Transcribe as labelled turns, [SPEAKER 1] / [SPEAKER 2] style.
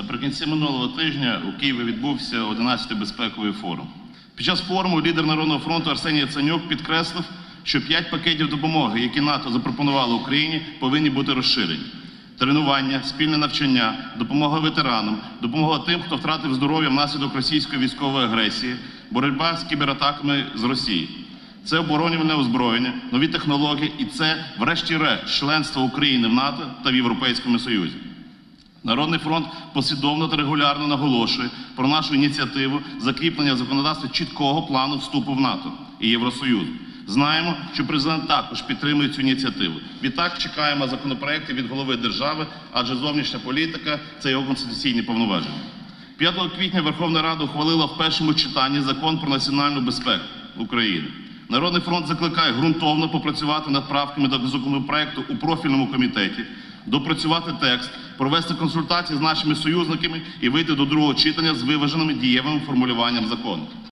[SPEAKER 1] Наприкінці минулого тижня у Києві відбувся 11-й безпековий форум. Під час форуму лідер Народного фронту Арсеній Яценюк підкреслив, що 5 пакетів допомоги, які НАТО запропонувало Україні, повинні бути розширені. Тренування, спільне навчання, допомога ветеранам, допомога тим, хто втратив здоров'я внаслідок російської військової агресії, боротьба з кібератаками з Росії. Це оборонювальне озброєння, нові технології і це, врешті-решт, членство України в НАТО та в Європейському Союзі. Народний фронт послідовно та регулярно наголошує про нашу ініціативу закріплення в законодавстві чіткого плану вступу в НАТО і Євросоюз. Знаємо, що президент також підтримує цю ініціативу. Відтак чекаємо законопроекти від голови держави, адже зовнішня політика – це його конституційні повноваження. 5 квітня Верховна Рада ухвалила в першому читанні Закон про національну безпеку України. Народний фронт закликає ґрунтовно попрацювати над правками до законопроекту у профільному комітеті, допрацювати текст, провести консультації з нашими союзниками і вийти до другого читання з виваженим дієвим формулюванням закону.